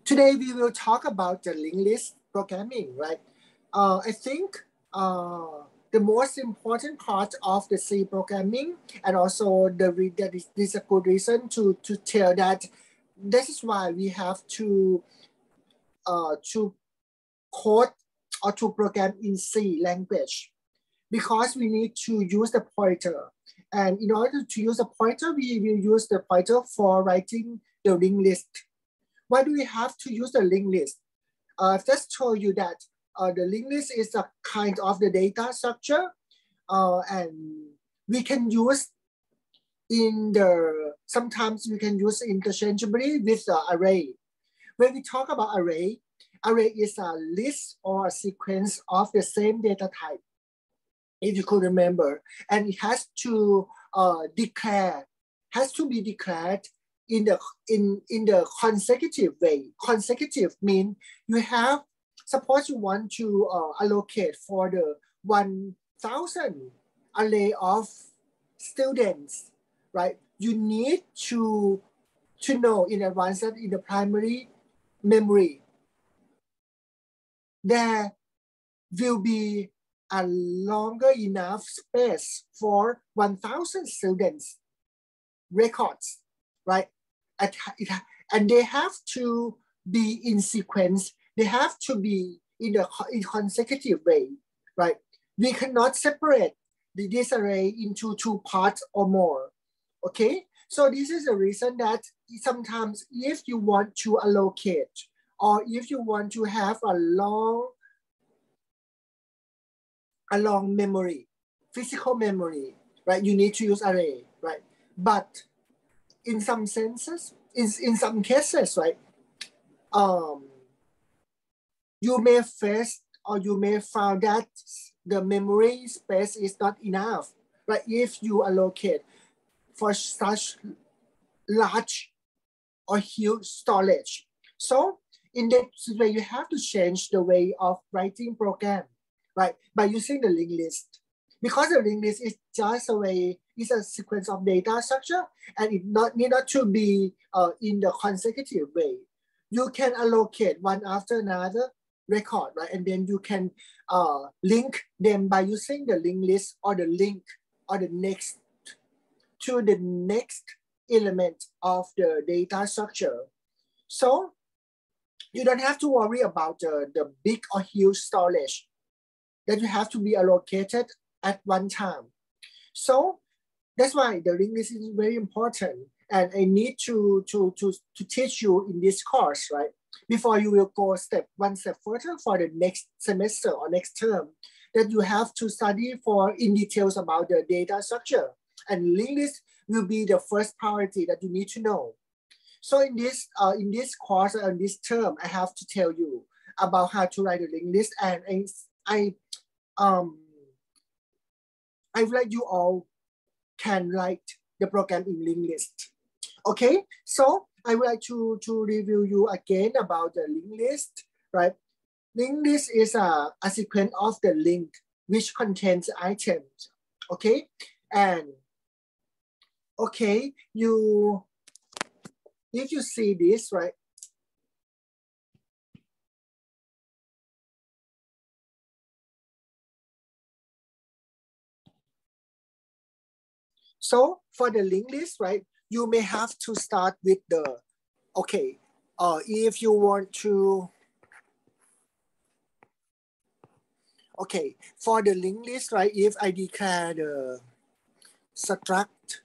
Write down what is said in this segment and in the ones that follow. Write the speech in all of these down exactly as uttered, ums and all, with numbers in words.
today we will talk about the linked list programming, right? Uh, I think uh, the most important part of the C programming, and also the that is this is a good reason to to tell that this is why we have to uh, to code or to program in C language, because we need to use the pointer. And in order to use the pointer, we will use the pointer for writing the linked list. Why do we have to use the linked list? Uh, I've just told you that uh, the linked list is a kind of the data structure, uh, and we can use in the, sometimes we can use interchangeably with the array. When we talk about array, array is a list or a sequence of the same data type, if you could remember, and it has to uh, declare, has to be declared in the in in the consecutive way. Consecutive means you have, suppose you want to uh, allocate for the one thousand array of students, right? You need to to know in advance that in the primary memory there will be a longer enough space for one thousand students records, right? And they have to be in sequence. They have to be in the in consecutive way, right? We cannot separate the, this array into two parts or more, okay? So this is the reason that sometimes if you want to allocate, or if you want to have a long, a long memory, physical memory, right? You need to use array, right? But in some senses, in, in some cases, right? Um, you may face or you may find that the memory space is not enough, right? If you allocate for such large or huge storage. So in that way, you have to change the way of writing program, right? By using the linked list. Because the linked list is just a way, it's a sequence of data structure, and it not need not to be uh, in the consecutive way. You can allocate one after another record, right? And then you can uh, link them by using the linked list or the link or the next to the next element of the data structure. So you don't have to worry about the, the big or huge storage that you have to be allocated at one time. So that's why the linked list is very important. And I need to, to, to, to teach you in this course, right? Before you will go step one step further for the next semester or next term, that you have to study for in details about the data structure. And linked list will be the first priority that you need to know. So in this, uh, in this course or in this term, I have to tell you about how to write a linked list. And I, I, um, I would like you all can write the program in linked list. Okay, so I would like to, to review you again about the linked list, right? Linked list is a, a sequence of the link which contains items, okay? And, okay, you, if you see this, right? So for the linked list, right, you may have to start with the, okay, uh, if you want to, okay, for the linked list, right, if I declare the struct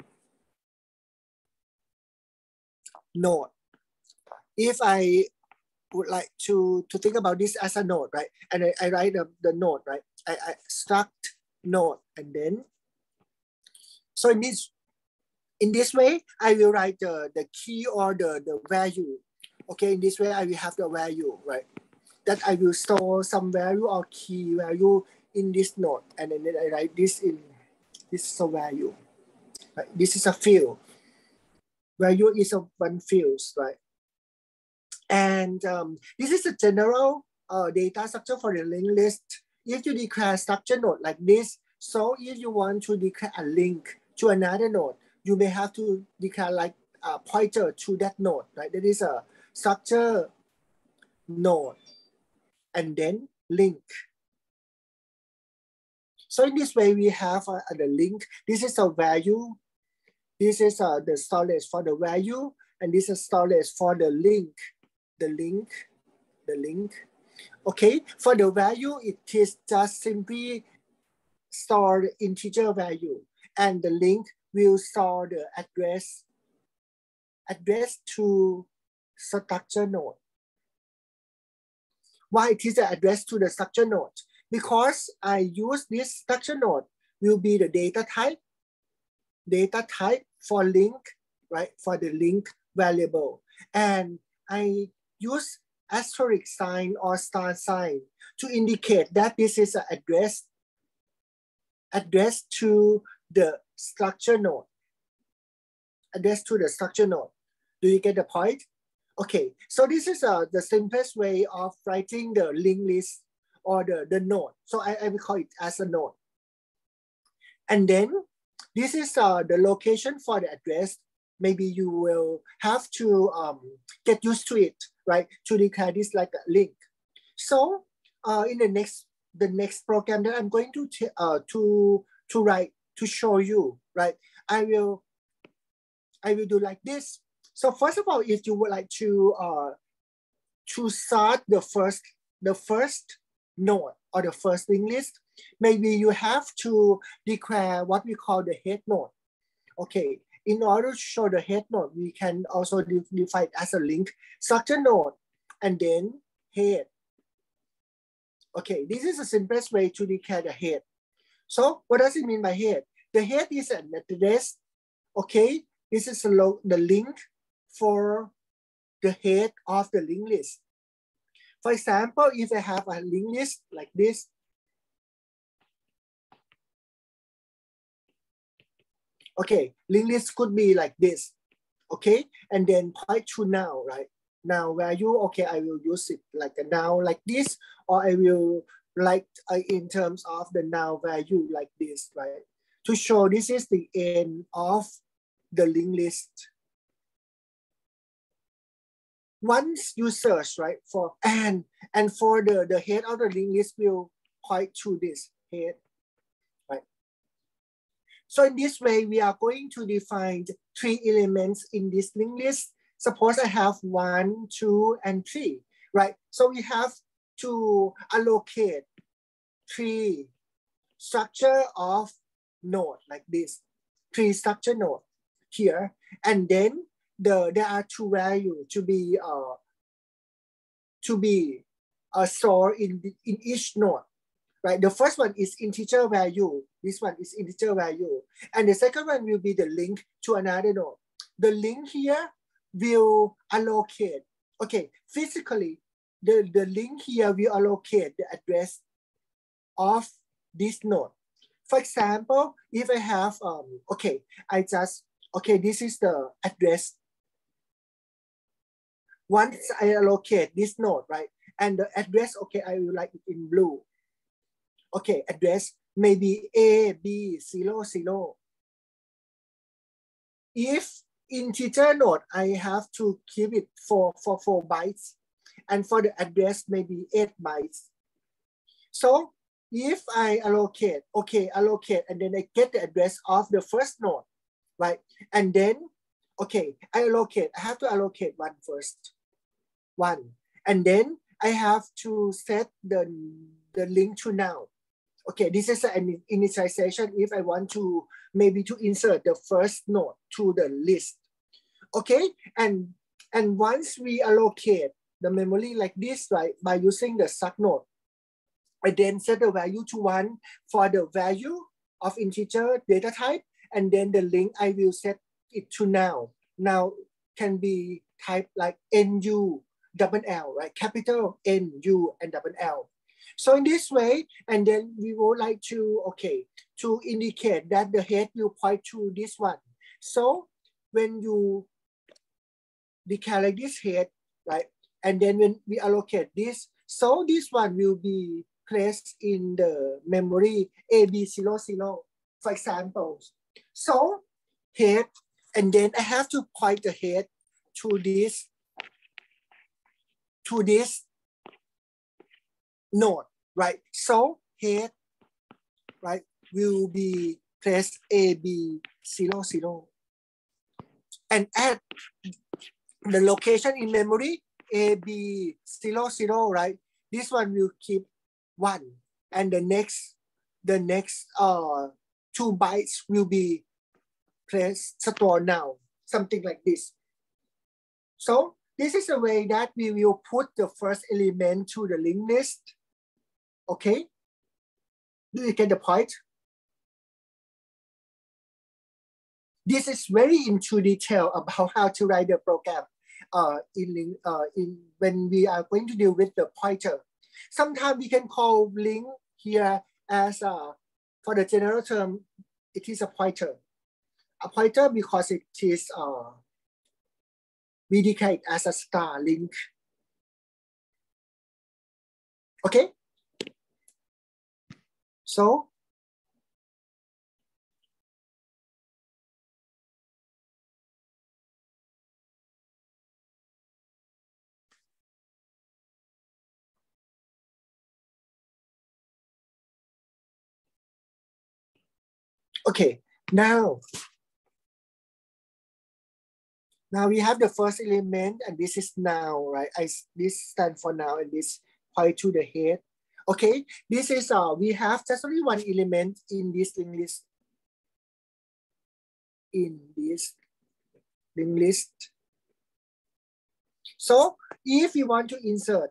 node, if I would like to, to think about this as a node, right, and I, I write the, the node, right, I, I struct node, and then, so in this, in this way, I will write the, the key or the, the value. Okay, in this way, I will have the value, right? That I will store some value or key value in this node. And then I write this in, this is a value. Right? This is a field. Value is a one field, right? And um, this is a general uh, data structure for the linked list. If you declare structure node like this, so if you want to declare a link to another node, you may have to declare like a pointer to that node, right? That is a structure node, and then link. So in this way, we have uh, the link. This is a value. This is uh, the storage for the value, and this is storage for the link. The link, the link. Okay, for the value, it is just simply store the integer value, and the link will store the address, address to structure node. Why it is the address to the structure node? Because I use this structure node will be the data type, data type for link, right? For the link variable. And I use asterisk sign or star sign to indicate that this is an address, address to the structure node, address to the structure node. Do you get the point? Okay, so this is uh, the simplest way of writing the linked list or the, the node. So I, I will call it as a node. And then this is uh, the location for the address. Maybe you will have to um, get used to it, right? To declare this like a link. So uh, in the next the next program that I'm going to uh, to to write to show you, right? I will I will do like this. So first of all, if you would like to uh, to start the first the first node or the first linked list, maybe you have to declare what we call the head node. Okay, in order to show the head node, we can also define as a link structure node and then head. Okay, this is the simplest way to declare the head. So what does it mean by head? The head is an address. Okay, this is the link for the head of the linked list. For example, if I have a linked list like this, okay, linked list could be like this, okay, and then point to now, right? Now value, okay, I will use it like a now like this, or I will like uh, in terms of the now value like this, right? To show this is the end of the linked list. Once you search, right, for and and for the the head of the linked list will point to this head, right? So in this way, we are going to define three elements in this linked list. Suppose I have one, two, and three, right? So we have to allocate three structure of node like this, three structure node here, and then the there are two values to be uh to be uh, stored in the, in each node, right? The first one is integer value. This one is integer value, and the second one will be the link to another node. The link here will allocate. Okay, physically, the the link here will allocate the address of this node. For example, if I have um okay, I just okay, this is the address. Once I allocate this node, right? And the address, okay, I will like it in blue. Okay, address maybe A, B, zero, zero. If integer node, I have to keep it for, for four bytes. And for the address, maybe eight bytes. So if I allocate, okay, allocate, and then I get the address of the first node, right? And then, okay, I allocate, I have to allocate one first. One, and then I have to set the, the link to now. Okay, this is an initialization if I want to maybe to insert the first node to the list. Okay, and, and once we allocate the memory like this, right, by using the struct node, I then set the value to one for the value of integer data type, and then the link I will set it to now. Now can be typed like N U double L, right? Capital N, U, and double L. So in this way, and then we would like to, okay, to indicate that the head will point to this one. So when you declare like this head, right? And then when we allocate this, so this one will be placed in the memory A B zero zero, for example. So head, and then I have to point the head to this to this node, right? So head, right, will be placed A B zero zero, and at the location in memory A B zero zero, right? This one will keep one, and the next the next uh two bytes will be placed store now, something like this. So this is a way that we will put the first element to the linked list. Okay, do you get the point? This is very into detail about how to write the program uh, in, uh, in when we are going to deal with the pointer. Sometimes we can call link here as uh, for the general term, it is a pointer. A pointer because it is uh, we declare it as a star link. Okay, so okay, now now we have the first element, and this is now, right? I this stands for now, and this point to the head. Okay, this is uh we have just only one element in this linked list. In this linked list. So if we want to insert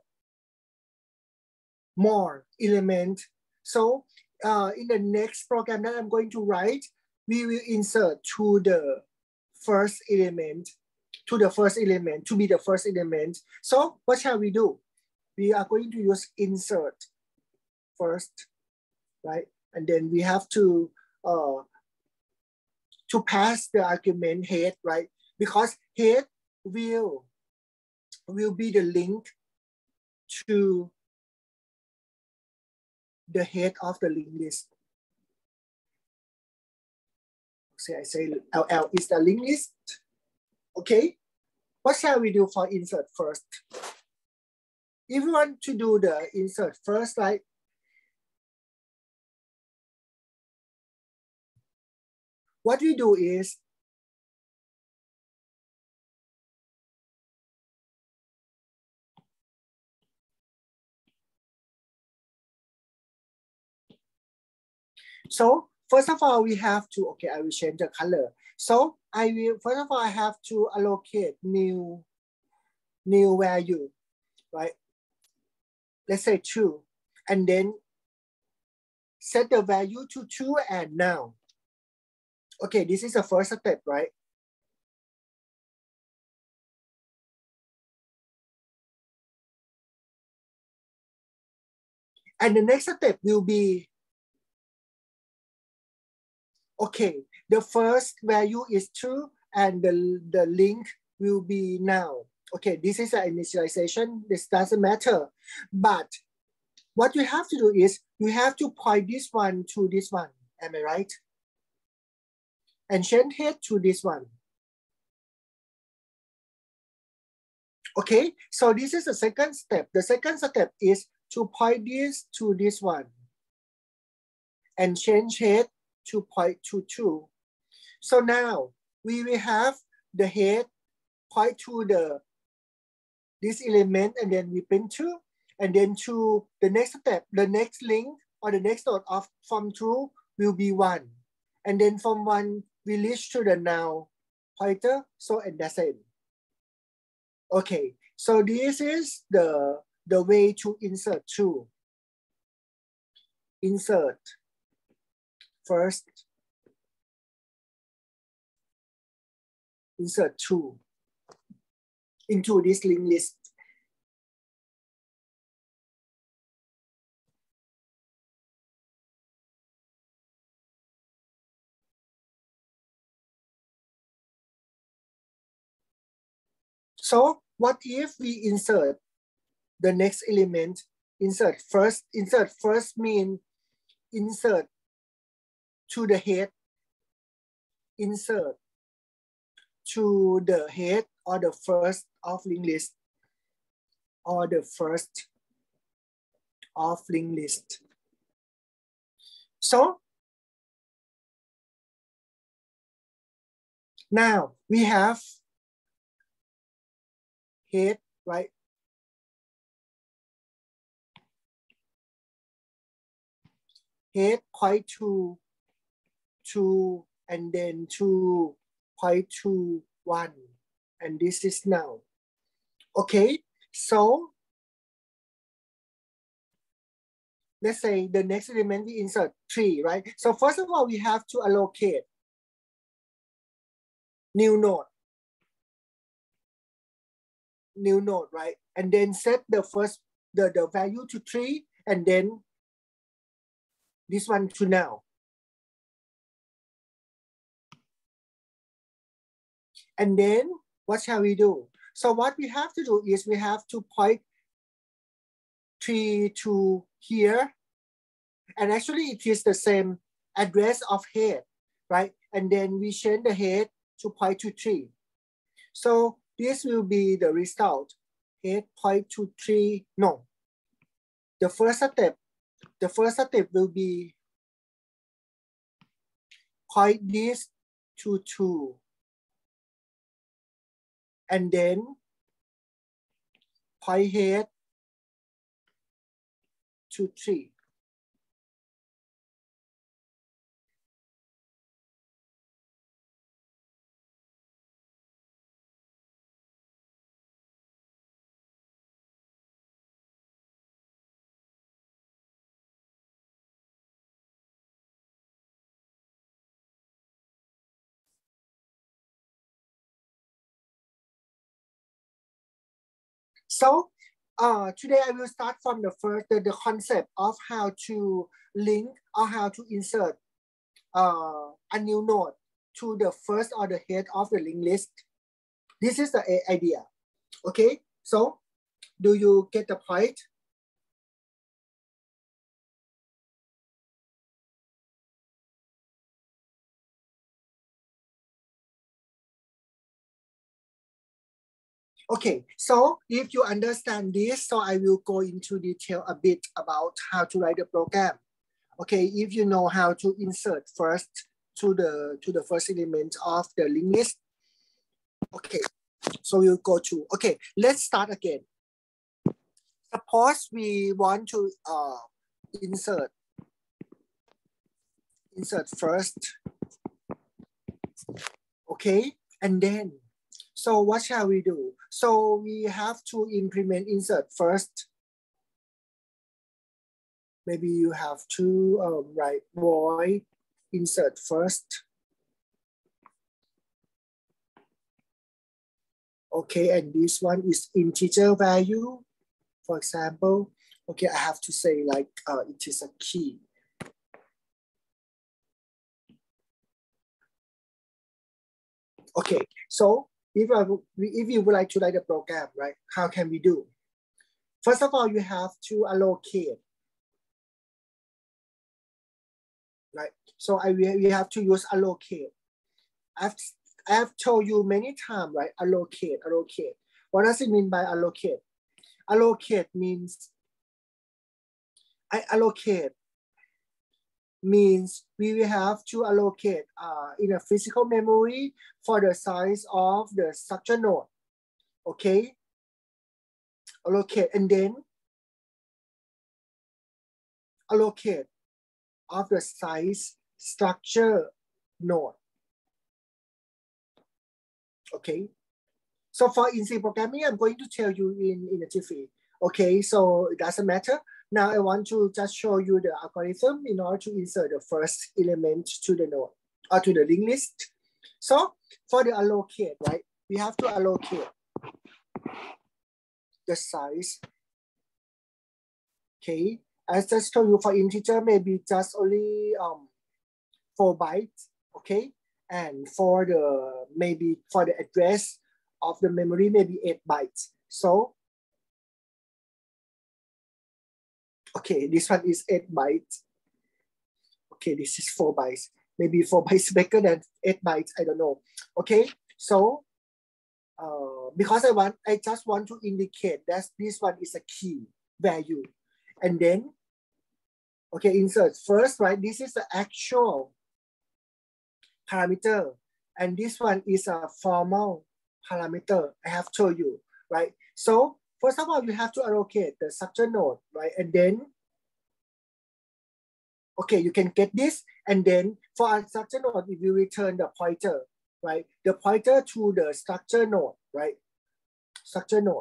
more element, so uh, in the next program that I'm going to write, we will insert to the first element, to the first element, to be the first element. So what shall we do? We are going to use insert first, right? And then we have to uh, to pass the argument head, right? Because head will will be the link to the head of the linked list. So I say L L is the linked list. Okay, what shall we do for insert first? If we want to do the insert first, right? What we do is so first of all, we have to, okay, I will change the color. So I will, first of all, I have to allocate new, new value, right? Let's say two, and then set the value to two and now. Okay, this is the first step, right? And the next step will be, okay, the first value is two and the, the link will be now. Okay, this is an initialization, this doesn't matter. But what you have to do is you have to point this one to this one, am I right? And change head to this one. Okay, so this is the second step. The second step is to point this to this one and change head to point to two. So now we will have the head point to the this element, and then we print two, and then to the next step, the next link or the next node of from true will be one, and then from one we reach to the now pointer. So and that's it. Okay, so this is the the way to insert two. Insert first, insert two into this linked list. So what if we insert the next element? Insert first, insert first mean insert to the head, insert to the head or the first of linked list. or the first of linked list. So now we have head, right? Head point to two and then two point to one, and this is now. Okay, so let's say the next element we insert three, right? So first of all, we have to allocate new node, new node, right? And then set the first, the, the value to three, and then this one to now. And then what shall we do? So what we have to do is we have to point three to here. And actually it is the same address of head, right? And then we change the head to point to three. So this will be the result. Head point to three, no. The first step, the first step will be point this to two. And then point head to three. So uh, today I will start from the first, the, the concept of how to link or how to insert uh, a new node to the first or the head of the linked list. This is the idea. Okay, so do you get the point? Okay, so if you understand this, so I will go into detail a bit about how to write the program. Okay, if you know how to insert first to the to the first element of the linked list. Okay, so we'll go to, okay, let's start again. Suppose we want to uh, insert, insert first. Okay, and then, so what shall we do? So we have to implement insert first. Maybe you have to um, write void insert first. Okay, and this one is integer value. For example, okay, I have to say like uh, it is a key. Okay, so if I if you would like to write a program, right? How can we do? First of all, you have to allocate, right? So I we have to use allocate. I've I've told you many times, right? Allocate, allocate. What does it mean by allocate? Allocate means I allocate means we will have to allocate uh, in a physical memory for the size of the structure node. Okay, allocate and then allocate of the size structure node. Okay, so for in C programming, I'm going to tell you in, in a jiffy. Okay, so it doesn't matter. Now I want to just show you the algorithm in order to insert the first element to the node or to the linked list. So for the allocate, right, we have to allocate the size. Okay, I just told you for integer, maybe just only um, four bytes. Okay, and for the maybe for the address of the memory, maybe eight bytes. So okay, this one is eight bytes. Okay, this is four bytes. Maybe four bytes better than eight bytes. I don't know. Okay, so uh, because I want, I just want to indicate that this one is a key value. And then, okay, insert first, right? This is the actual parameter. And this one is a formal parameter I have told you, right? So first of all, you have to allocate the structure node, right? And then, okay, you can get this. And then for our structure node, if you return the pointer, right? The pointer to the structure node, right? Structure node.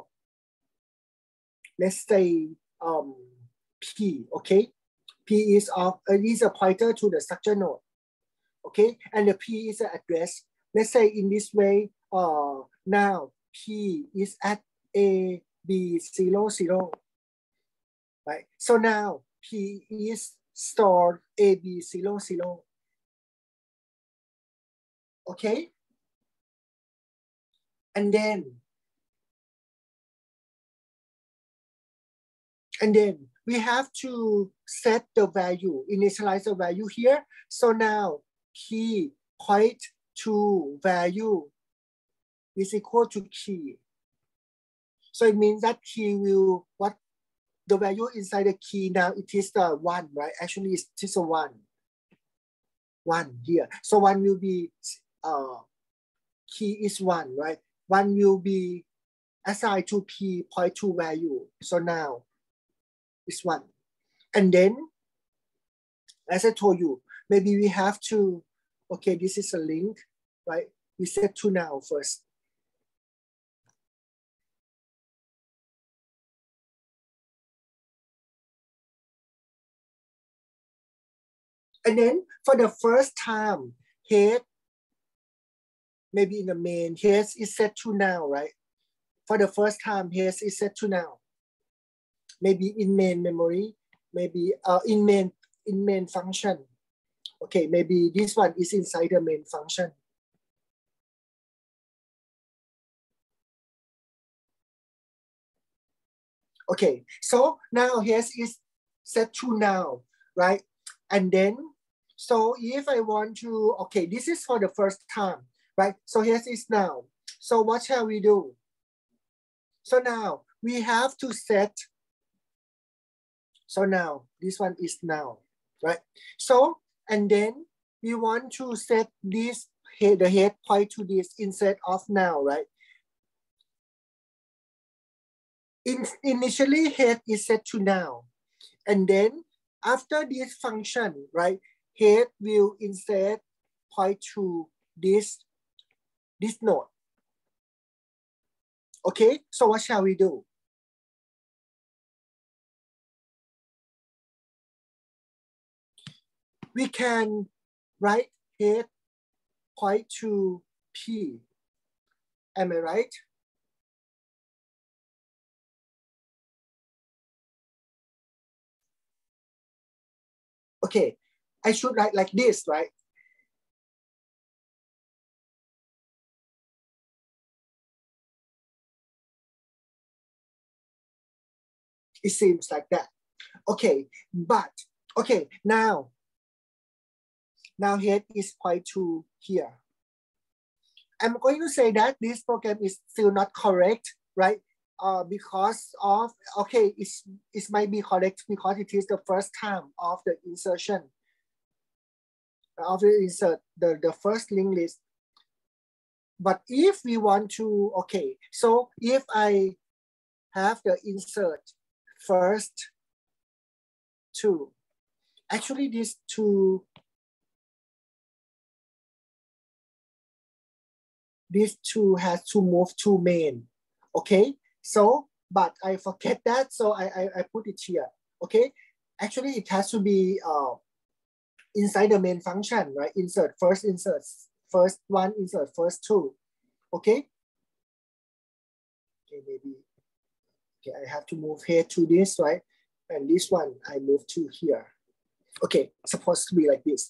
Let's say um, P, okay? P is, of, uh, is a pointer to the structure node, okay? And the P is an address. Let's say in this way, uh, now P is at A, B, zero, zero, right? So now P is stored A, B, zero, zero, okay? And then, and then we have to set the value, initialize the value here. So now key point to value is equal to key. So it means that key will, what the value inside the key now, it is the one, right? Actually, it's just a one. One here. So one will be, uh, key is one, right? One will be assigned to P point to value. So now it's one. And then, as I told you, maybe we have to, okay, this is a link, right? We set to now first. And then for the first time, head, maybe in the main, head is set to now, right? For the first time, head is set to now. Maybe in main memory, maybe uh, in main in main function. Okay, maybe this one is inside the main function. Okay, so now head is set to now, right? And then, so if I want to, okay, this is for the first time, right? So here is now. So what shall we do? So now we have to set, so now this one is now, right? So, and then we want to set this head, the head point to this instead of now, right? In, initially head is set to now. And then after this function, right? Head will instead point to this, this node. Okay, so what shall we do? We can write head point to P. Am I right? Okay, I should write like this, right? It seems like that. Okay, but, okay, now, now head is point to here. I'm going to say that this program is still not correct, right? Uh, because of, okay, it's, it might be correct because it is the first time of the insertion, of the insert, the, the first linked list. But if we want to, okay, so if I have the insert first two, actually these two, these two has to move to main, okay? So, but I forget that, so I, I, I put it here, okay? Actually, it has to be uh, inside the main function, right? Insert, first insert, first one, insert, first two, okay? Okay, maybe, okay, I have to move here to this, right? And this one, I move to here. Okay, supposed to be like this.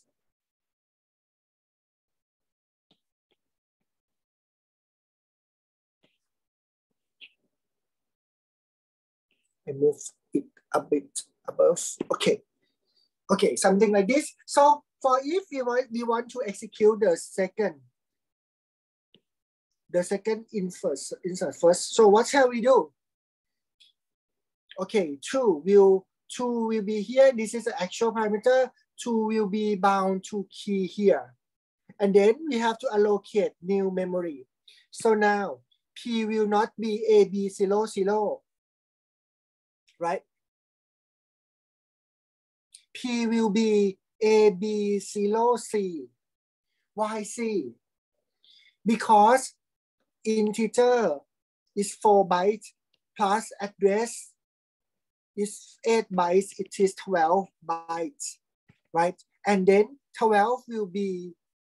I move it a bit above. Okay. Okay, something like this. So for if we want, we want to execute the second, the second in first, insert first. So what shall we do? Okay, two will two will be here. This is the actual parameter. Two will be bound to key here. And then we have to allocate new memory. So now P will not be A B zero zero, right? P will be A B zero C. Why C? Because integer is four bytes plus address is eight bytes. It is twelve bytes, right? And then twelve will be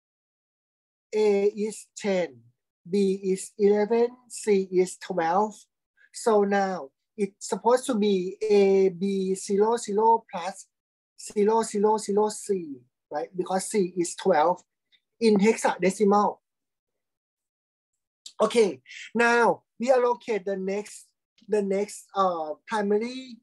A is ten, B is eleven, C is twelve. So now it's supposed to be A B zero zero plus zero zero zero C, right? Because C is twelve in hexadecimal. Okay, now we allocate the next the next uh primary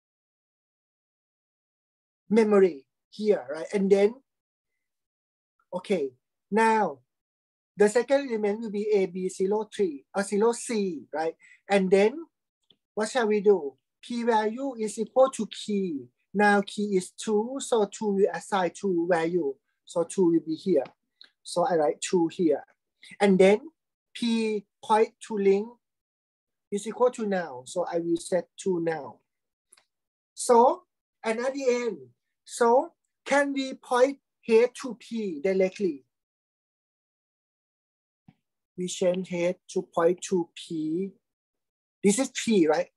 memory here, right? And then okay, now the second element will be A B zero three or zero C, right? And then what shall we do? P value is equal to key. Now key is two, so two will assign two value. So two will be here. So I write two here. And then P point to link is equal to now. So I will set two now. So, and at the end, so can we point head to P directly? We change head to point to P. This is P, right?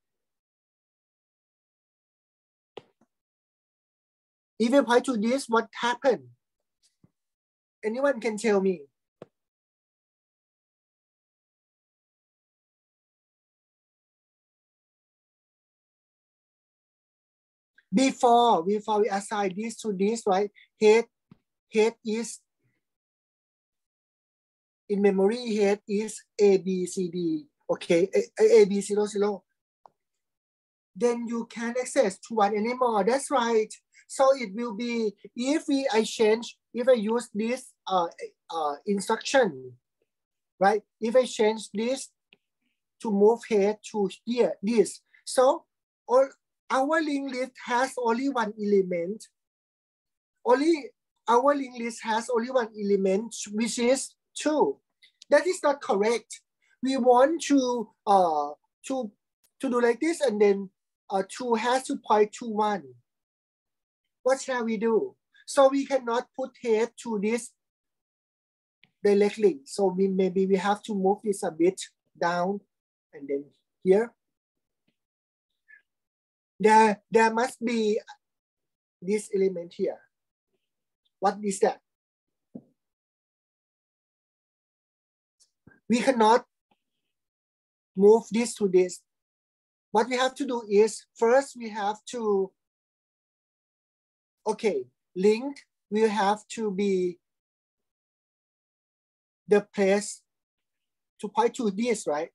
If we point to this, what happened? Anyone can tell me? Before, before we assign this to this, right? Head, head is in memory. Head is A B C D. Okay, A, A B zero zero. Then you can't access to one anymore. That's right. So it will be if we I change if I use this uh, uh instruction, right? If I change this to move head to here, this. So all our linked list has only one element. Only our linked list has only one element, which is two. That is not correct. We want to uh to to do like this, and then uh two has to point to one. What shall we do? So we cannot put head to this directly. So we maybe we have to move this a bit down, and then here. There, there must be this element here. What is that? We cannot move this to this. What we have to do is, first we have to, okay, link will have to be the place to point to this, right?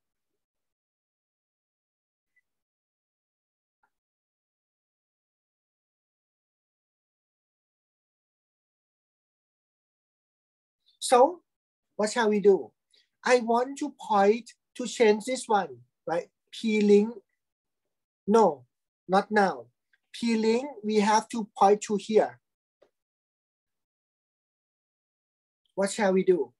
So what shall we do? I want to point to change this one, right? P-link, no, not now. P-link, we have to point to here. What shall we do?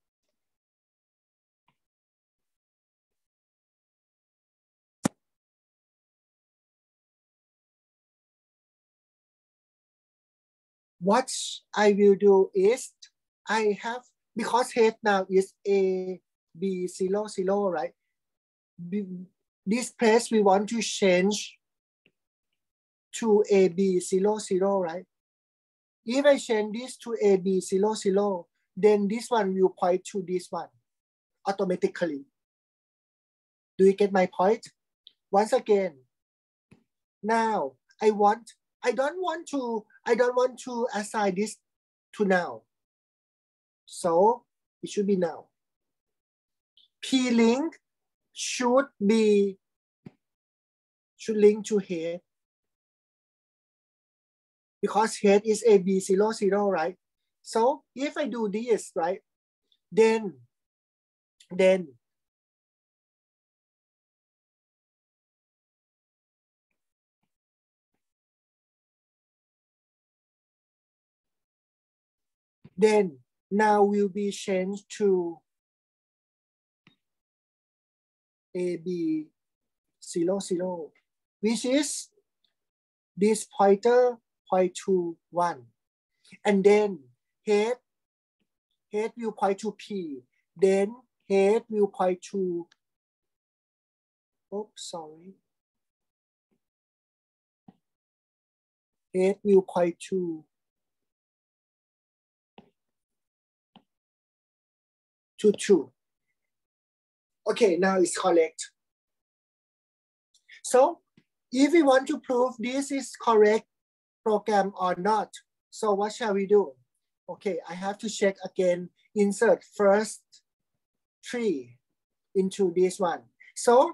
What I will do is, I have, because head now is A, B, zero, zero, right? B, this place we want to change to A, B, zero, zero, right? If I change this to A, B, zero, zero, then this one will point to this one automatically. Do you get my point? Once again, now I want, I don't want to, I don't want to assign this to now. So it should be now. P-link should be, should link to head. Because head is A B zero zero, right? So if I do this, right, then, then Then now will be changed to A B zero zero, which is this pointer point to one, and then head head will point to P, then head will point to, oops, sorry, head will point to to two. Okay, now it's correct. So if we want to prove this is correct program or not, so what shall we do? Okay, I have to check again, insert first three into this one. So,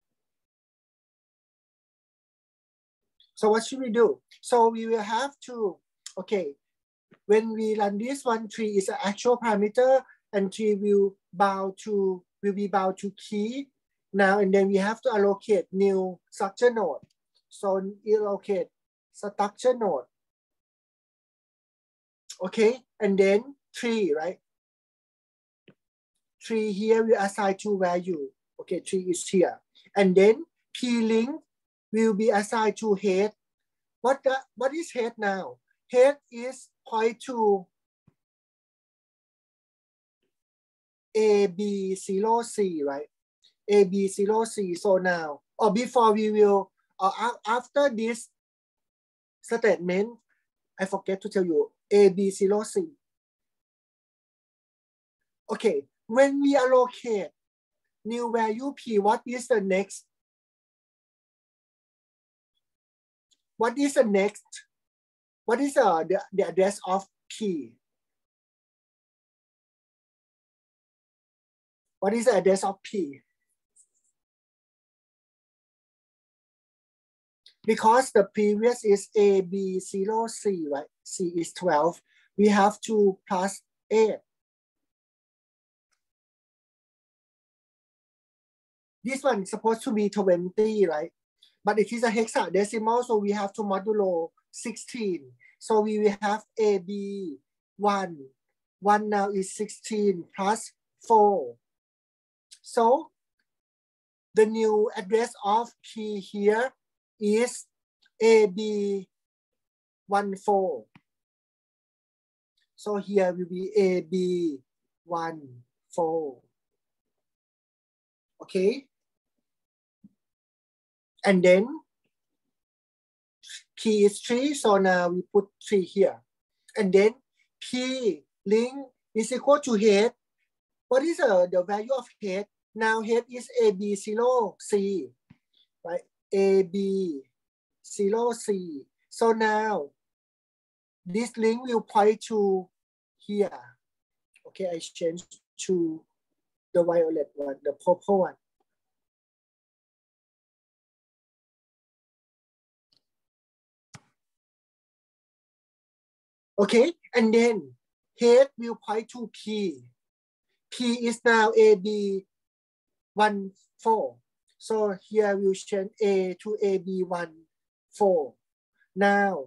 so what should we do? So we will have to, okay, when we run this one, three is an actual parameter and three will bound to, will be bound to key. Now, and then we have to allocate new structure node. So allocate structure node. Okay, and then three, right? Three here we assign to value. Okay, three is here. And then P-link will be assigned to head. What, the, what is head now? Head is point to A B zero C, right? A B zero C. So now, or before we will, or after this statement, I forget to tell you, A B zero C. Okay, when we allocate new value P, what is the next? What is the next? What is uh, the, the address of P? What is the address of P? Because the previous is A B zero C, right? C is twelve. We have to plus eight. This one is supposed to be twenty, right? But it is a hexadecimal, so we have to modulo sixteen. So we will have A B one. one now is sixteen plus four. So the new address of P here is A B one four. So here will be A B one four. Okay. And then P is three, so now we put three here. And then P link is equal to head. What is uh, the value of head? Now head is A B zero C, right? A B zero C. So now this link will point to here. Okay, I change to the violet one, the purple one. Okay, and then head will point to P. P is now A B one four. So here we'll change A to A B one four. Now,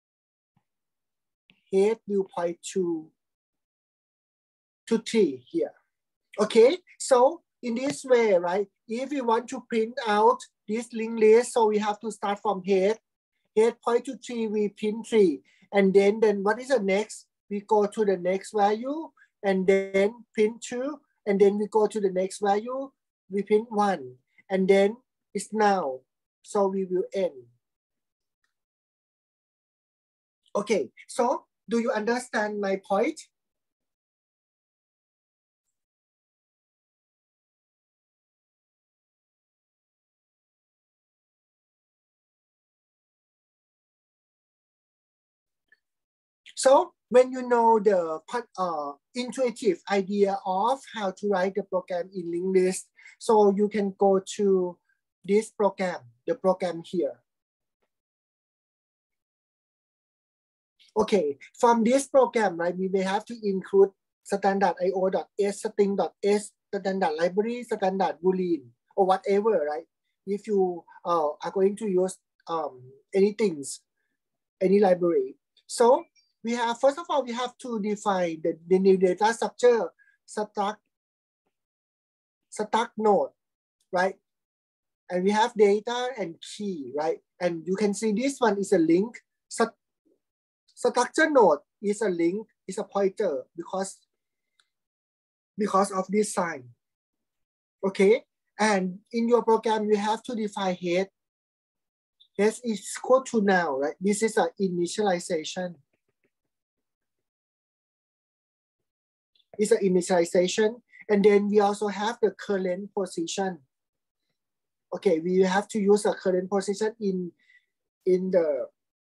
head will point to, to three here. Okay, so in this way, right, if we want to print out this linked list, so we have to start from head. Head point to three, we print three. And then, then what is the next? We go to the next value and then print two. And then we go to the next value, we print one. And then it's now. So we will end. Okay, so do you understand my point? So when you know the uh, intuitive idea of how to write the program in linked list, so you can go to this program, the program here. Okay, from this program, right, we may have to include standard I O.S, string.s, standard library, standard boolean, or whatever, right? If you uh, are going to use um, anything, any library. So we have, first of all, we have to define the, the new data structure, struct, struct node, right? And we have data and key, right? And you can see this one is a link. Structure node is a link, is a pointer because, because of this sign. Okay, and in your program, you have to define head. Head is equal to now, right? This is an initialization. It's an initialization. And then we also have the current position. Okay, we have to use a current position in, in the,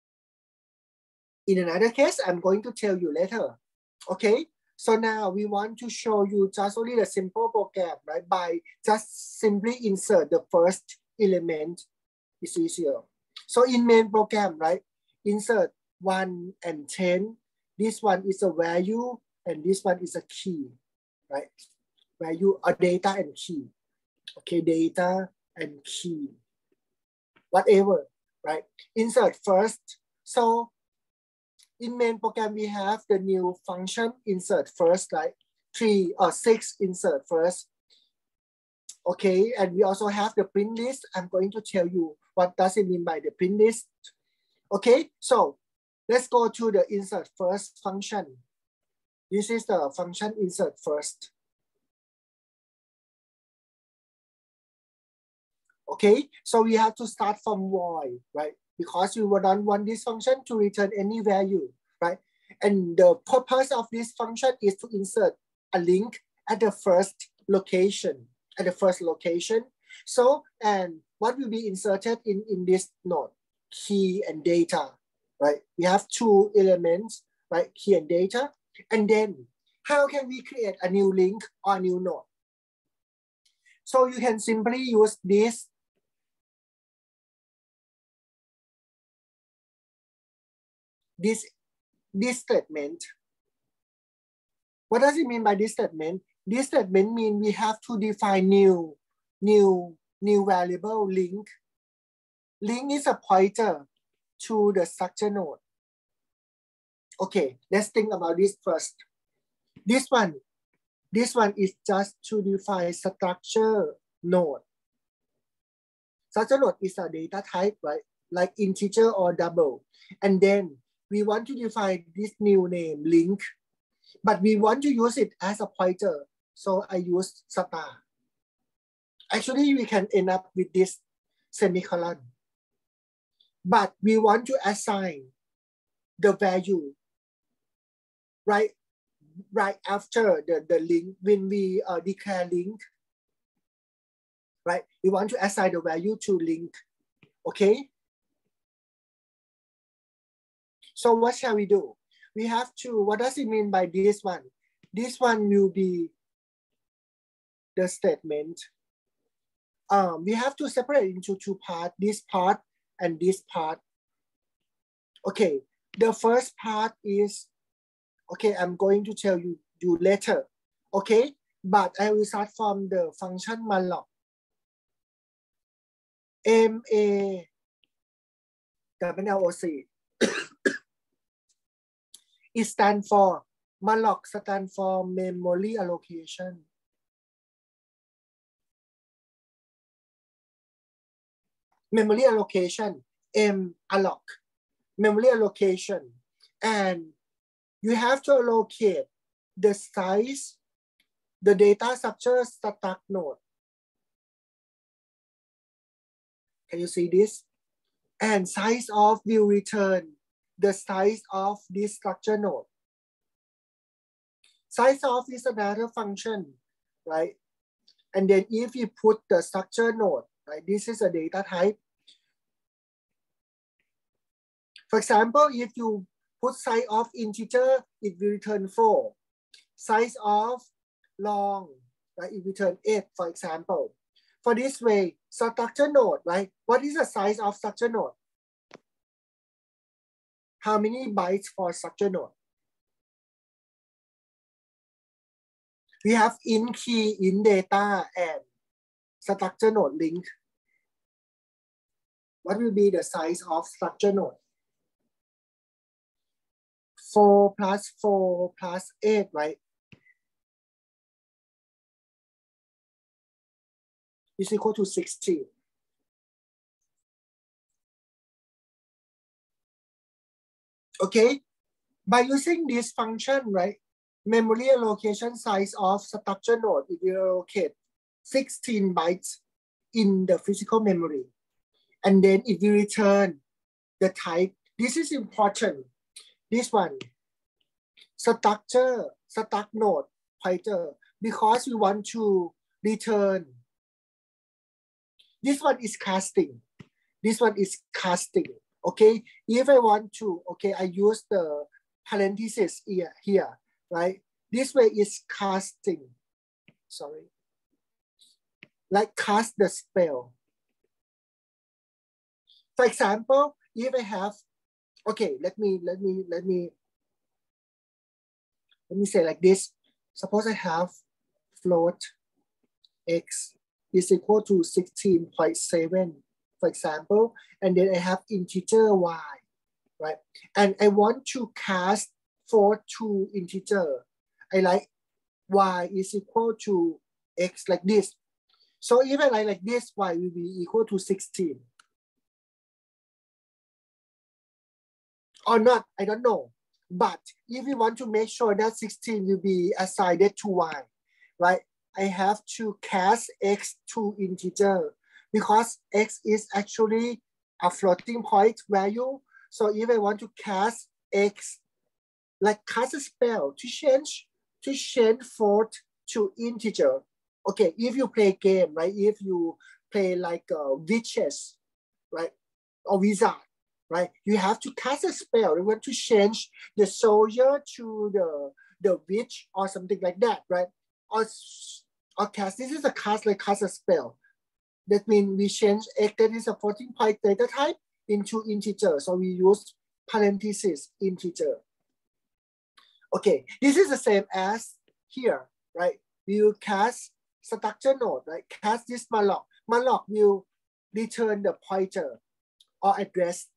in another case, I'm going to tell you later. Okay, so now we want to show you just only the simple program, right? By just simply insert the first element is easier. So in main program, right? Insert one and ten. This one is a value and this one is a key, right? Value, a data and key. Okay, data and key, whatever, right? Insert first. So in main program, we have the new function insert first, like three or six insert first. Okay, and we also have the print list. I'm going to tell you what does it mean by the print list. Okay, so let's go to the insert first function. This is the function insert first. Okay, so we have to start from void, right? Because we don't want this function to return any value, right? And the purpose of this function is to insert a link at the first location, at the first location. So, and what will be inserted in, in this node? Key and data, right? We have two elements, right? Key and data. And then how can we create a new link or a new node? So you can simply use this This, this statement. What does it mean by this statement? This statement means we have to define new, new, new variable link. Link is a pointer to the structure node. Okay, let's think about this first. This one, this one is just to define structure node. Structure node is a data type, right? Like integer or double. And then we want to define this new name, link, but we want to use it as a pointer. So I use star. Actually, we can end up with this semicolon. But we want to assign the value right, right after the, the link. When we uh, declare link, right? We want to assign the value to link, okay? So what shall we do? We have to, what does it mean by this one? This one will be the statement. Um, we have to separate into two parts, this part and this part. Okay, the first part is, okay, I'm going to tell you, you later, okay? But I will start from the function malloc. M A W L O C. It stands for, malloc stands for memory allocation. Memory allocation, M alloc, memory allocation. And you have to allocate the size, the data structure stack node. Can you see this? And size of will return the size of this structure node. Size of is another function, right? And then if you put the structure node, right? This is a data type. For example, if you put size of integer, it will return four. Size of long, right? It will return eight, for example. For this way, structure node, right? What is the size of structure node? How many bytes for structure node? We have in key, in data, and structure node link. What will be the size of structure node? four plus four plus eight, right? Is equal to sixteen. Okay, by using this function, right? Memory allocation size of structure node, if you allocate sixteen bytes in the physical memory. And then if you return the type, this is important. This one, structure, struct node pointer, because we want to return. This one is casting. This one is casting. Okay, if I want to, okay, I use the parenthesis here, here, right? This way is casting. Sorry. Like cast the spell. For example, if I have, okay, let me, let me, let me, let me say like this. Suppose I have float x is equal to sixteen point seven, for example, and then I have integer y, right? And I want to cast for two integer. I like y is equal to x like this. So if I like like this, y will be equal to sixteen. Or not, I don't know. But if we want to make sure that sixteen will be assigned to y, right? I have to cast x to integer because x is actually a floating point value. So if I want to cast x, like cast a spell to change, to change float to integer. Okay, if you play game, right? If you play like uh, witches, right? Or wizard, right? You have to cast a spell. You want to change the soldier to the, the witch or something like that, right? Or, or cast, this is a cast like cast a spell. That means we change x that is a floating point data type into integer. So we use parenthesis integer. Okay, this is the same as here, right? We will cast structure node, right? Cast this malloc. Malloc will return the pointer or address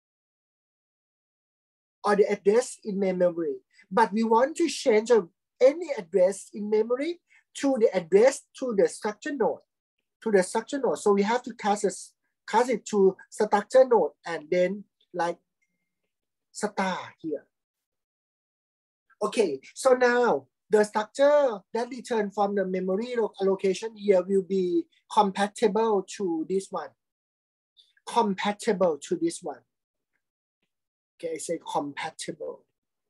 or the address in memory. But we want to change any address in memory to the address to the structure node, to the structure node. So we have to cast, a, cast it to structure node and then like star here. Okay, so now the structure that return from the memory allocation here will be compatible to this one. Compatible to this one. Okay, I say compatible.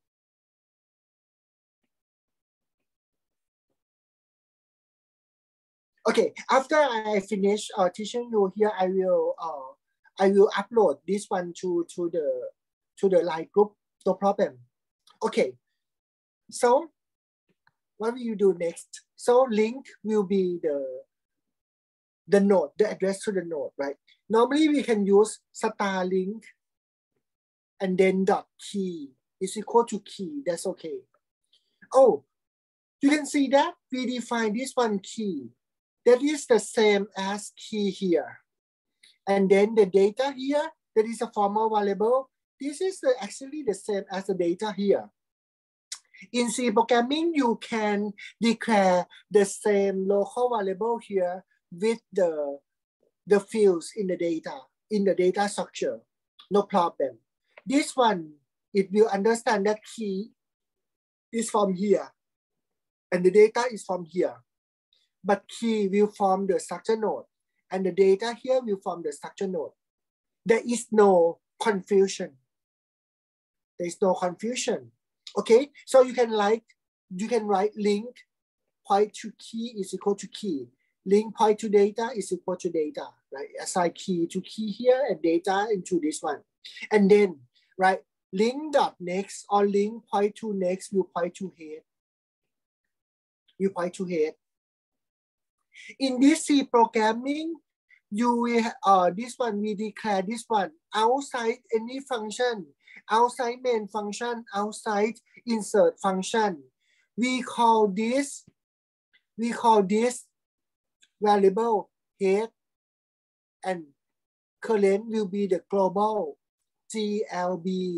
Okay, after I finish uh, teaching you here, I will uh, I will upload this one to to the to the Line group. No problem. Okay, so what will you do next? So link will be the the node, the address to the node, right? Normally we can use star link and then dot key is equal to key. That's okay. Oh, you can see that we define this one key. That is the same as key here. And then the data here, that is a formal variable. This is the, actually the same as the data here. In C programming, you can declare the same local variable here with the, the fields in the data, in the data structure. No problem. This one, it will understand that key is from here and the data is from here. But key will form the structure node and the data here will form the structure node. There is no confusion. There is no confusion. Okay, so you can like, you can write link point to key is equal to key. Link point to data is equal to data, right? Assign key to key here and data into this one. And then, right, link dot next or link point to next will point to head. You point to head. In this C programming, you will, uh, this one, we declare this one outside any function, outside main function, outside insert function. We call this, we call this variable head and current will be the global G L B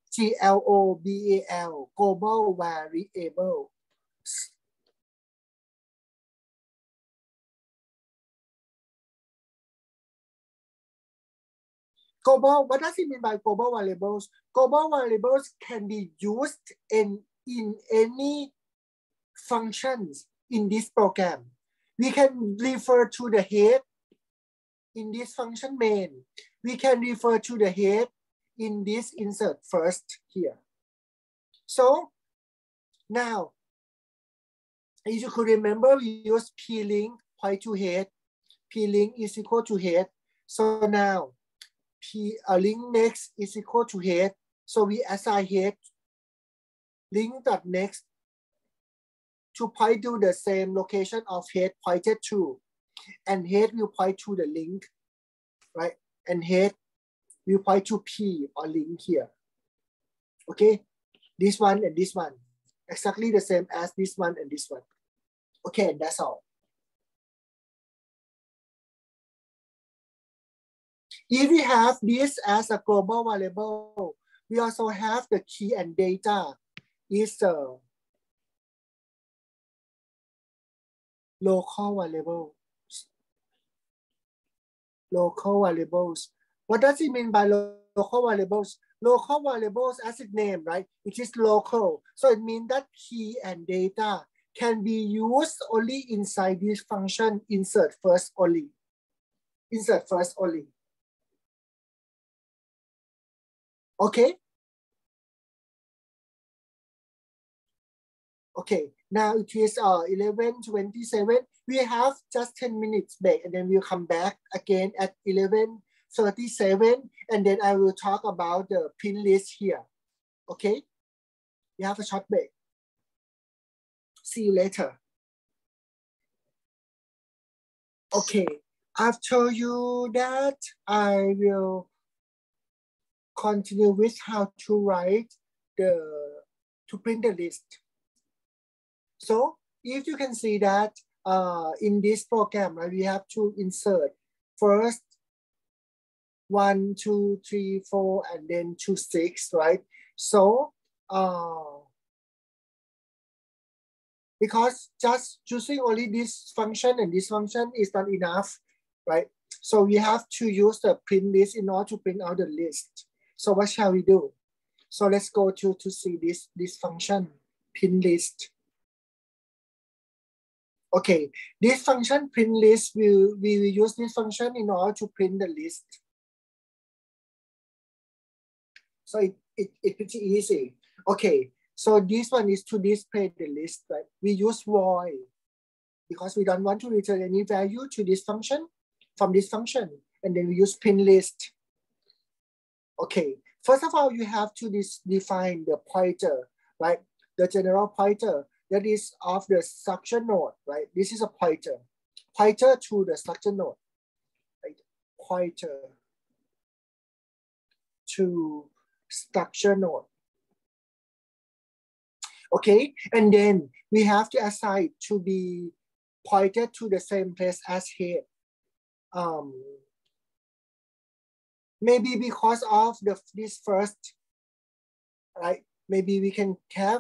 G L O B A L, global variable. Global, what does it mean by global variables? Global variables can be used in, in any functions in this program. We can refer to the head in this function main. We can refer to the head in this insert first here. So now, as you could remember, we use p-link point to head. P-link is equal to head. So now, P uh, link next is equal to head. So we assign head link dot next to point to the same location of head pointed to, and head will point to the link, right? And head will point to P or link here. Okay, this one and this one, exactly the same as this one and this one. Okay, and that's all. If we have this as a global variable, we also have the key and data is a local variable. Local variables. What does it mean by local variables? Local variables, as its name, right? It is local. So it means that key and data can be used only inside this function insert first only. Insert first only. Okay. Okay, now it is uh, eleven twenty-seven. We have just ten minutes back, and then we'll come back again at eleven thirty-seven, and then I will talk about the pin list here. Okay, we have a short break. See you later. Okay, I've told you that I will continue with how to write the, to print the list. So if you can see that uh, in this program, right, we have to insert first one, two, three, four, and then two, six, right? So uh, because just choosing only this function and this function is not enough, right? So we have to use the print list in order to print out the list. So what shall we do? So let's go to, to see this, this function, print list. Okay, this function print list, we, we will use this function in order to print the list. So it, it, it's pretty easy. Okay, so this one is to display the list, right? We use void because we don't want to return any value to this function from this function. And then we use print list. Okay, first of all, you have to dis define the pointer, right? The general pointer that is of the structure node, right? This is a pointer. Pointer to the structure node, right? Pointer to structure node. Okay, and then we have to assign to be pointed to the same place as head. Um, maybe because of the this first, right? Maybe we can have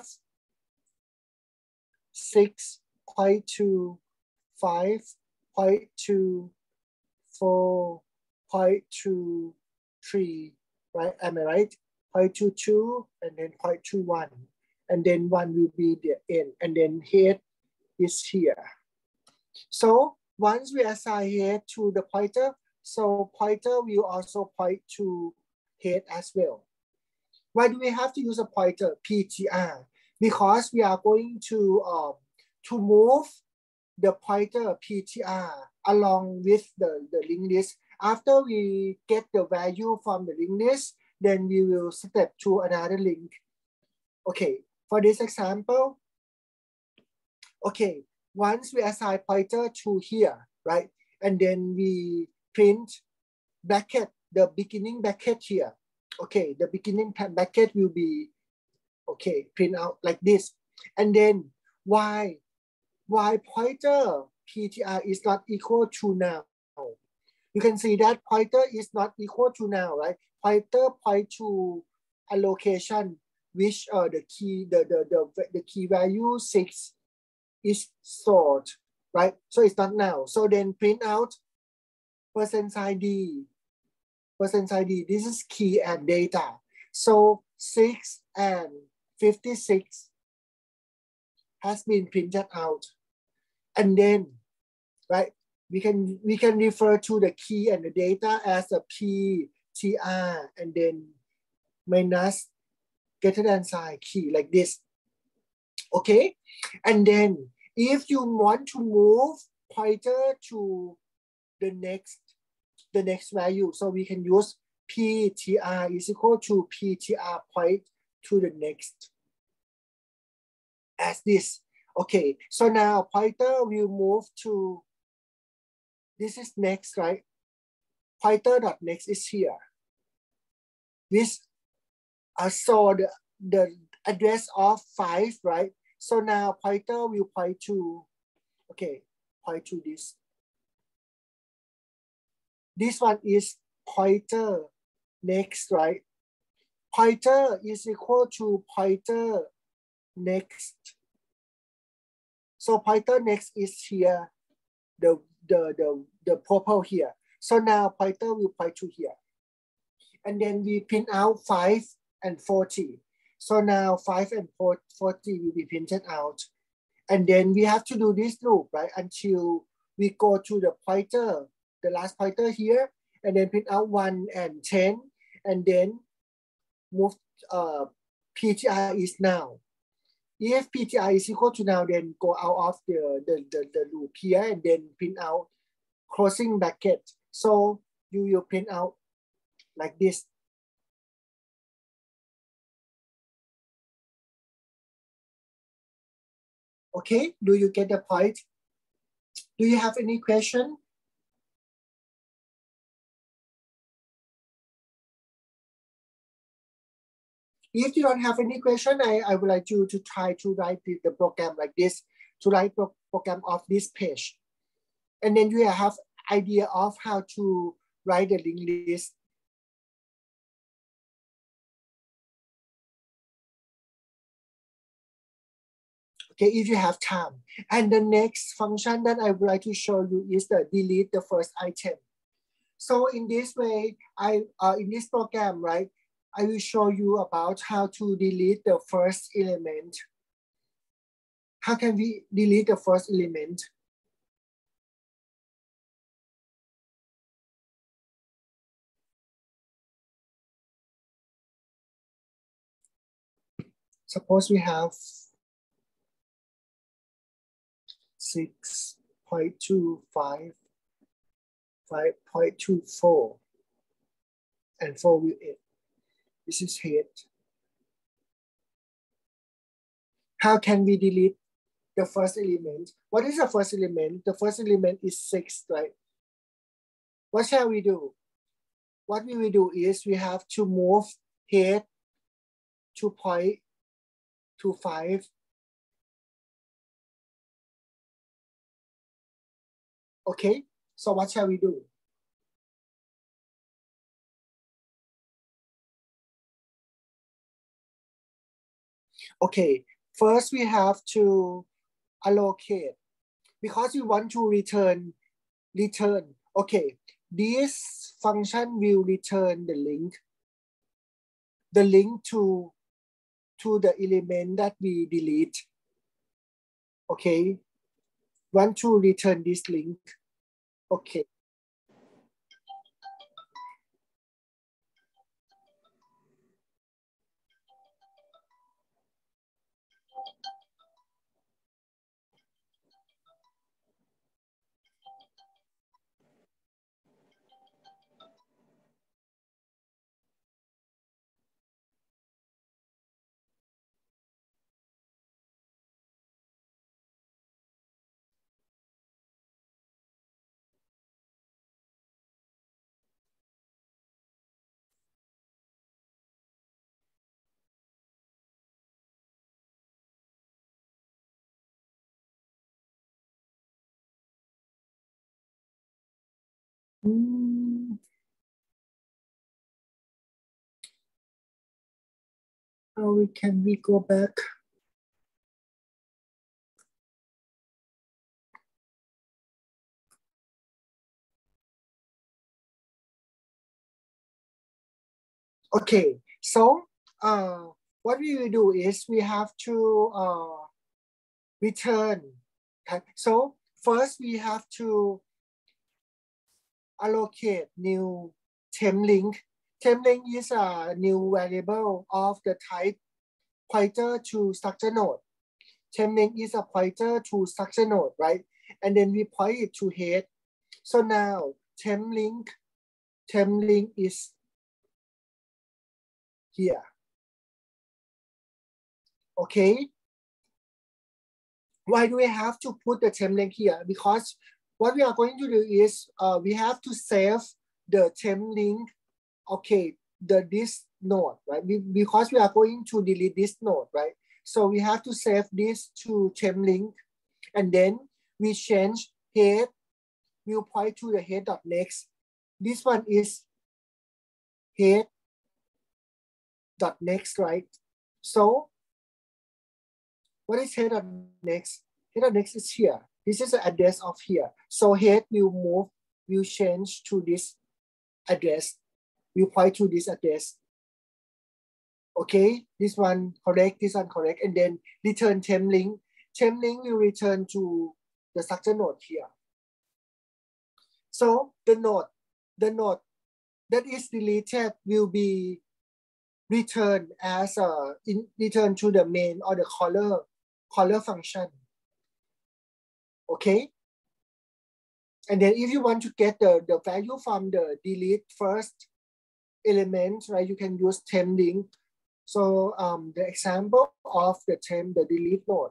six point two, five point two, four point two, three, right? Am I right? point two two and then point two one. And then one will be the end, and then head is here. So once we assign head to the pointer, so pointer will also point to head as well. Why do we have to use a pointer? P T R, because we are going to um, to move the pointer P T R along with the, the linked list. After we get the value from the linked list, then we will step to another link. Okay. For this example, okay, once we assign pointer to here, right? And then we print bracket, the beginning bracket here. Okay, the beginning bracket will be, okay, print out like this. And then why, why pointer P T R is not equal to now? You can see that pointer is not equal to now, right? Pointer point to allocation which uh, the key the, the the the key value six is stored, right? So it's not now. So then print out percent sign D, percent sign D. This is key and data. So six and fifty-six has been printed out, and then right we can we can refer to the key and the data as a P T R and then minus greater than sign key like this. Okay, and then if you want to move pointer to the next the next value, so we can use P T R is equal to P T R point to the next as this. Okay, so now pointer will move to, this is next, right? Pointer dot next is here. This I saw the, the address of five, right? So now pointer will point to, okay, point to this. This one is pointer next, right? Pointer is equal to pointer next. So pointer next is here, the, the, the, the purple here. So now pointer will point to here. And then we print out five and forty. So now five and forty will be printed out. And then we have to do this loop, right? Until we go to the pointer, the last pointer here, and then print out one and ten, and then move, uh, P T R is now. If P T R is equal to now, then go out of the, the, the, the loop here and then print out closing bracket. So you will print out like this. Okay, do you get the point? Do you have any question? If you don't have any question, I, I would like you to try to write the, the program like this, to write the program of this page. And then you have idea of how to write the linked list. Okay, if you have time. And the next function that I would like to show you is the delete the first item. So in this way, I uh, in this program, right, I will show you about how to delete the first element. How can we delete the first element? Suppose we have six point two five, five point two four, and four with it. This is head. How can we delete the first element? What is the first element? The first element is six, right? What shall we do? What we will do is we have to move head to point to five. Okay, so what shall we do? Okay, first we have to allocate because we want to return, return. Okay, this function will return the link, the link to, to the element that we delete. Okay, want to return this link. Okay. Mm. How we can we go back? Okay, so uh, what we will do is we have to uh, return. Okay? So first we have to allocate new temp link. Temp link is a new variable of the type pointer to structure node. Temp link is a pointer to structure node, right? And then we point it to head. So now temp link, temp link is here. Okay. Why do we have to put the temp link here? Because what we are going to do is uh, we have to save the temp link, okay, the this node, right? We, because we are going to delete this node, right? So we have to save this to temp link, and then we change head, we'll point to the head.next. This one is head.next, right? So what is head.next? Head.next is here. This is the address of here. So head will move, will change to this address. We'll point to this address. Okay, this one correct, this one correct, and then return temp link. Temp link will return to the structure node here. So the node, the node that is deleted will be returned as a in return to the main or the caller caller function. Okay, and then if you want to get the, the value from the delete first element, right, you can use temp link. So um, the example of the temp, the delete node,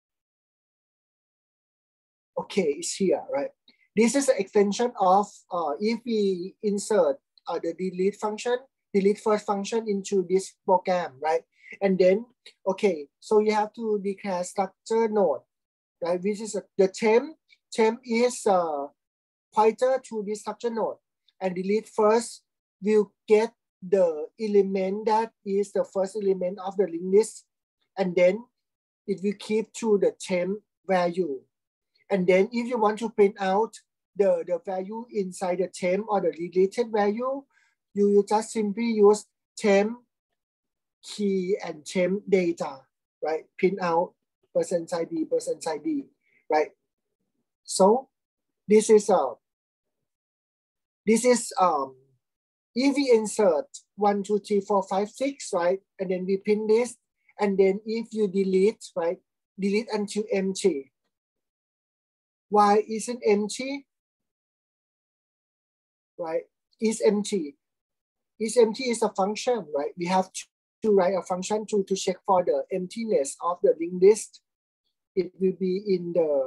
okay, is here, right? This is the extension of uh, if we insert uh, the delete function, delete first function into this program, right? And then, okay, so you have to declare structure node, right? Which is a, the temp, temp is a pointer to this structure node, and delete first will get the element that is the first element of the linked list, and then it will keep to the temp value. And then if you want to print out the, the value inside the temp or the deleted value, you, you just simply use temp key and temp data, right? Print out percent I D, percent I D, right? So this is a, uh, this is um, if we insert one, two, three, four, five, six, right? And then we print this, and then if you delete, right? Delete until empty. Why isn't empty? Right? Is empty. Is empty is a function, right? We have to, to write a function to, to check for the emptiness of the linked list. It will be in the,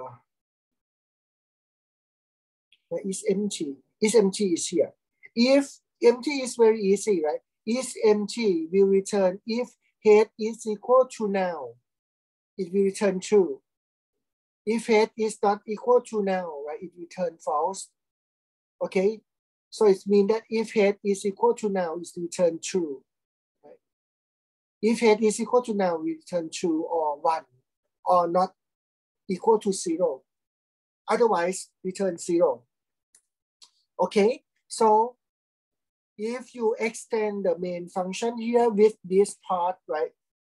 right? Is empty. Is empty is here. If empty is very easy, right? Is empty will return if head is equal to now. It will return true. If head is not equal to now, right, it return false. Okay, so it means that if head is equal to now, it return true. Right? If head is equal to now, we return true or one, or not equal to zero. Otherwise, return zero. Okay, so if you extend the main function here with this part, right?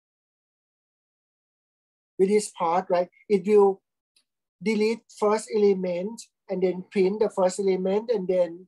With this part, right, it will delete first element and then print the first element and then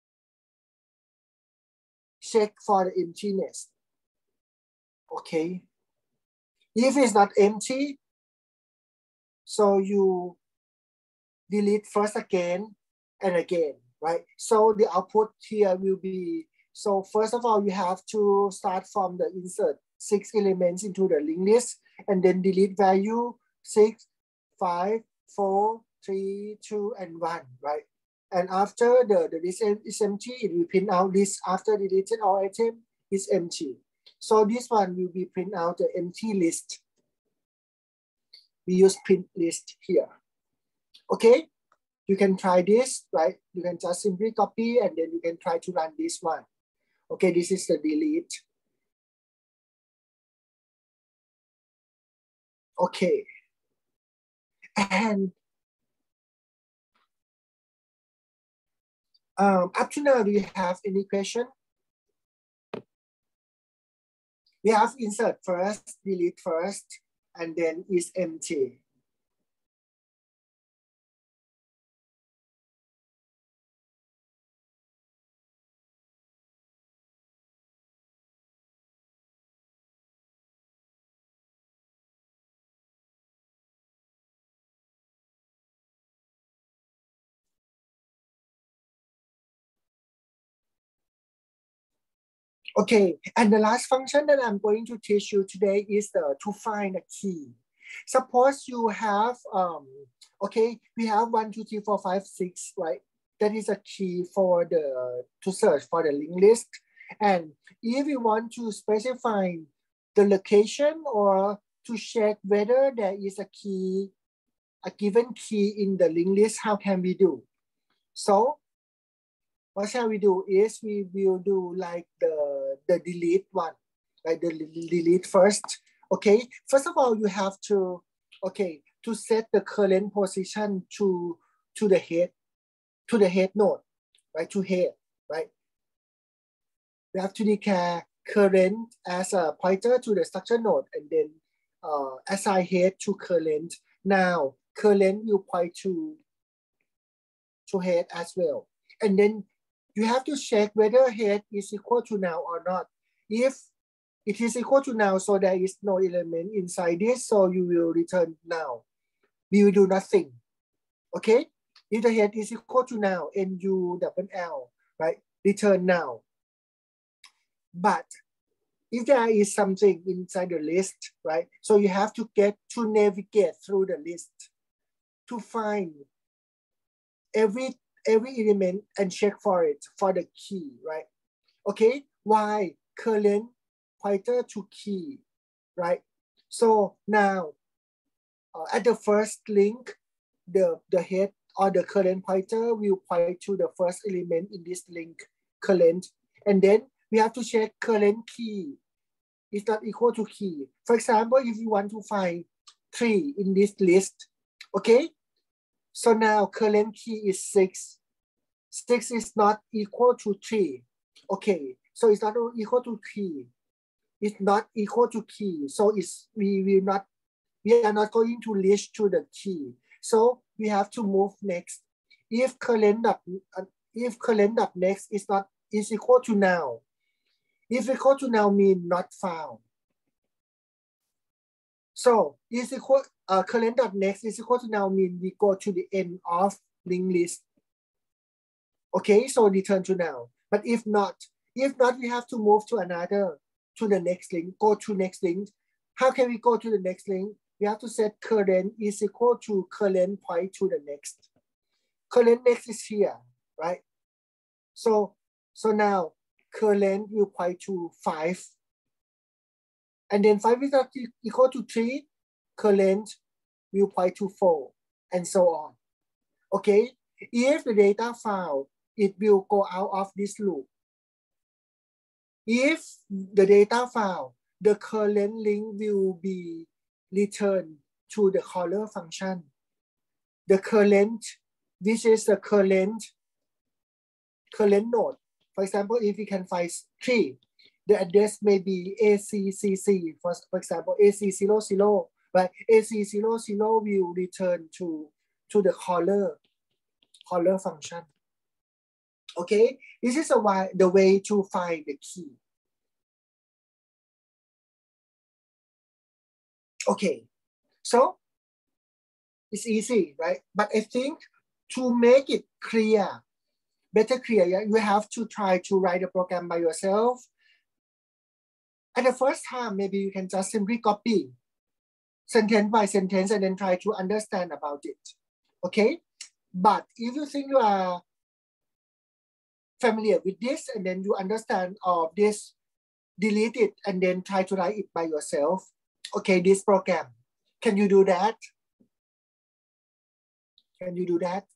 check for the emptiness. Okay. If it's not empty, so you delete first again and again, right? So the output here will be, so first of all, you have to start from the insert six elements into the linked list and then delete value six, five, four, three, two, and one, right? And after the, the list is empty, it will print out this after deleted all item is empty. So this one will be print out the empty list. We use print list here. Okay, you can try this, right? You can just simply copy and then you can try to run this one. Okay, this is the delete. Okay. And um, up to now, do you have any question? We have insert first, delete first, and then is empty. Okay, and the last function that I'm going to teach you today is the to find a key. Suppose you have, um, okay, we have one, two, three, four, five, six, right? That is a key for the, to search for the linked list. And if you want to specify the location or to check whether there is a key, a given key in the linked list, how can we do? So what shall we do is we will do like the, the delete one, like the delete first. Okay, first of all, you have to, okay, to set the current position to, to the head, to the head node, right, to head, right? We have to declare current as a pointer to the structure node and then uh, assign head to current. Now, current will point to, to head as well. And then you have to check whether head is equal to null or not. If it is equal to null, so there is no element inside this, so you will return null. We will do nothing. Okay? If the head is equal to null, N U double L, right? Return null. But if there is something inside the list, right? So you have to get to navigate through the list to find every every element and check for it for the key, right? Okay, why current pointer to key, right? So now uh, at the first link, the, the head or the current pointer will point to the first element in this link, current. And then we have to check current key is not equal to key. For example, if you want to find three in this list, okay? So now current key is six. Six is not equal to three. Okay, so it's not equal to key. It's not equal to key. So it's we will not we are not going to reach to the key. So we have to move next. If current dot if current dot next is not is equal to now. If equal to now mean not found. So is equal uh, current dot next is equal to now mean we go to the end of linked list. Okay, so return to now. But if not, if not, we have to move to another, to the next link, go to next link. How can we go to the next link? We have to set current is equal to current point to the next. Current next is here, right? So, so now current will point to five. And then five is not equal to three, current will point to four, and so on. Okay, if the data found, it will go out of this loop. If the data found, the current link will be returned to the caller function. The current, which is the current, current node. For example, if we can find three, the address may be A C C C, for, for example, A C zero zero, right? A C zero zero will return to, to the caller, caller function. Okay, this is a way, the way to find the key. Okay, so it's easy, right? But I think to make it clear, better clear, you have to try to write the program by yourself. At the first time, maybe you can just simply copy sentence by sentence and then try to understand about it. Okay, but if you think you are familiar with this and then you understand all this, delete it and then try to write it by yourself. Okay, this program, can you do that? Can you do that?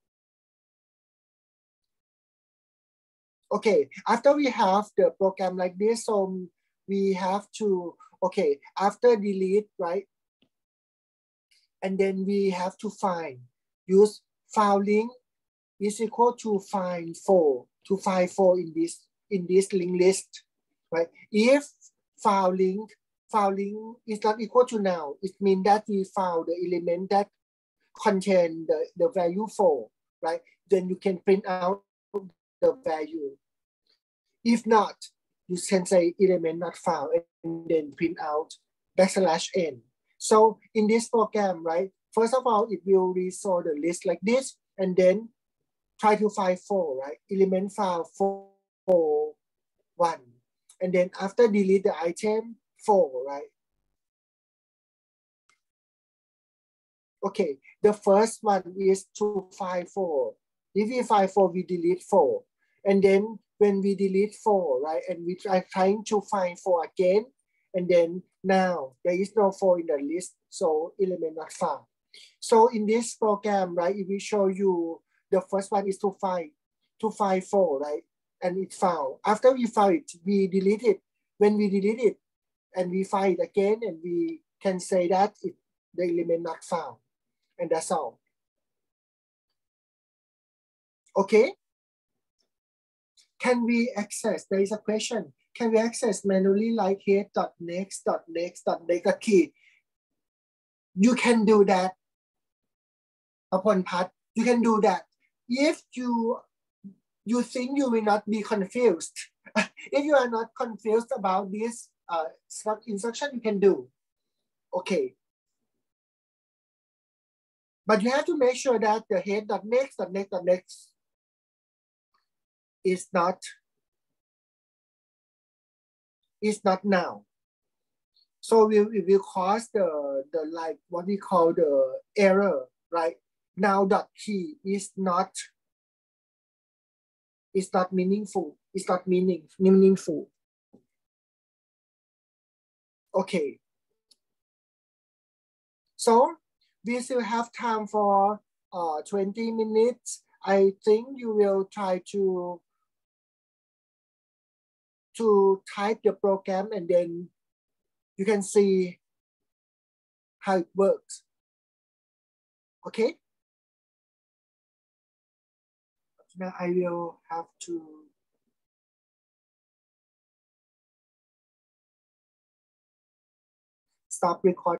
Okay, after we have the program like this, so we have to, okay, after delete, right? and then we have to find, use found link is equal to find for, to find for in this, in this linked list, right? If found link, found link is not equal to now, it means that we found the element that contain the, the value for, right? Then you can print out the value. If not, you can say element not found and then print out backslash n. So in this program, right, first of all, it will resort the list like this, and then try to find four, right? Element found four, four, one. And then after delete the item, four, right? Okay, the first one is to find four. If we find four, we delete four. And then when we delete four, right, and we try trying to find four again, and then now there is no four in the list, so element not found. So in this program, right, if we show you the first one is to find, to find four, right, and it's found. After we found it, we delete it. When we delete it, and we find it again, and we can say that it, the element not found. And that's all. Okay. Can we access, there is a question, can we access manually like head.next.next.next key? You can do that upon path. You can do that. If you, you think you will not be confused, if you are not confused about this uh, instruction, you can do. Okay. But you have to make sure that the head.next.next.next is not, is not now. So we, we will cause the, the like what we call the error, right? Now dot key is not, is not meaningful. It's not meaning, meaningful. Okay. So we still have time for uh, twenty minutes. I think you will try to, to type the program, and then you can see how it works. Okay. Now I will have to stop recording.